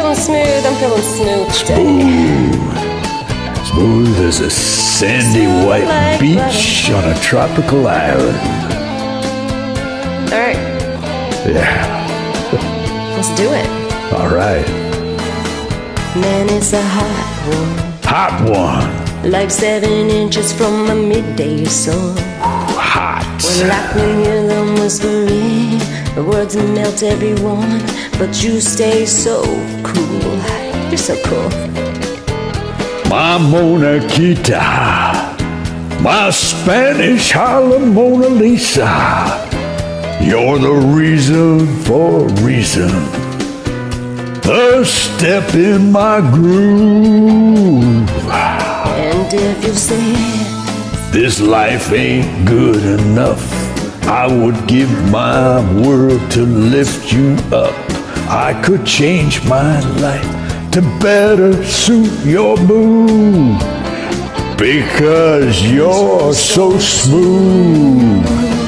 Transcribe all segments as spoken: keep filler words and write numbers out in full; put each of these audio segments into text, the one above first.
feeling smooth. I'm feeling smooth today. Smooth. Smooth as a sandy Smooth white like beach butter. on a tropical island. All right, Yeah. let's do it. All right. Man, it's a hot one. Hot one. Like seven inches from a midday sun. Hot. Well, I can hear them whispering, the words melt everyone, but you stay so cool. You're so cool. My Mona Quita. My Spanish Harlem Mona Lisa. You're the reason for a reason. The step in my groove. And if you say This life ain't good enough, I would give my world to lift you up. I could change my life to better suit your mood, because you're so smooth.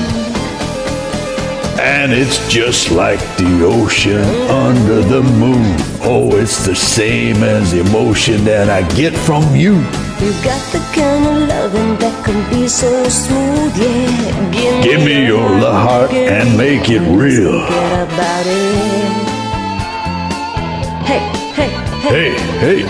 And it's just like the ocean under the moon. Oh, it's the same as the emotion that I get from you. you got the kind of loving that can be so smooth, yeah. Give me, Give me your heart and make it real. Forget about it. Hey, hey, hey. Hey, hey.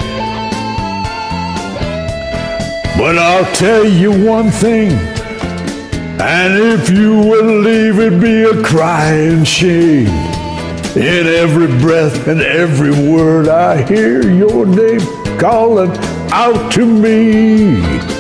But I'll tell you one thing, and if you will leave, it be a crying shame. In every breath and every word, I hear your name calling out to me.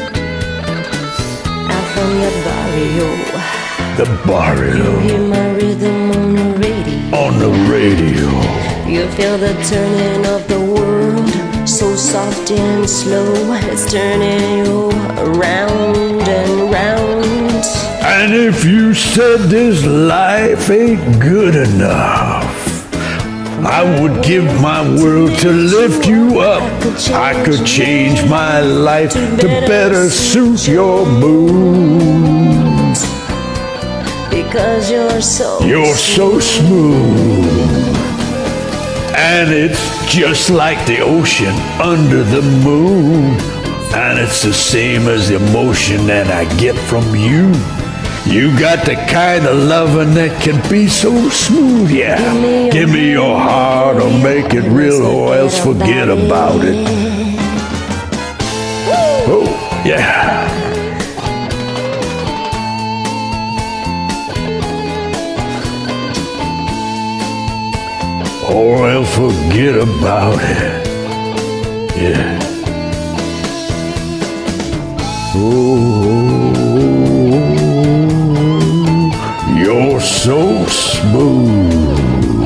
Out from the barrio, The barrio hear my rhythm on the radio. on the radio. You feel the turning of the world, so soft and slow. It's turning you around and round. And if you said this life ain't good enough, I would give my world to lift you up. I could change my life to better suit your mood. Because you're so You're so smooth. And it's just like the ocean under the moon. And it's the same as the emotion that I get from you. You got the kind of loving that can be so smooth, yeah. Give me your heart or make it real, or else forget about it. Oh, yeah. Or else forget about it. Yeah. Oh, you're so smooth.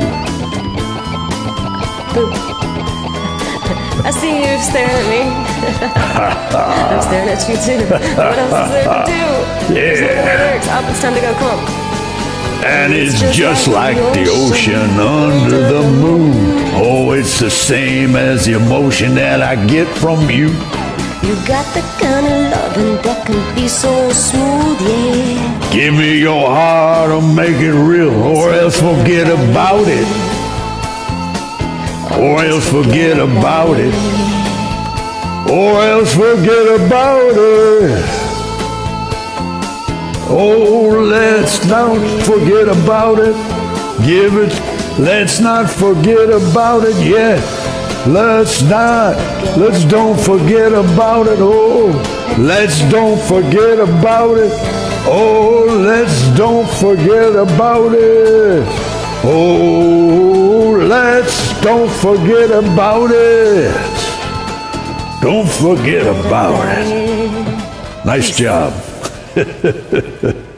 I see you staring at me. I'm staring at you too. What else is there to do? There's no more lyrics. Up, it's time to go. Come on. And it's just like the ocean under the moon. Oh, it's the same as the emotion that I get from you. You got the kind of loving that can be so smooth, yeah. Give me your heart or make it real, or else forget about it. Or else forget about it. Or else forget about it. Oh, let's not forget about it. Give it, let's not forget about it yet. Let's not, let's don't forget about it. Oh, let's don't forget about it. Oh, let's don't forget about it. Oh, let's don't forget about it. Don't forget about it. Nice job.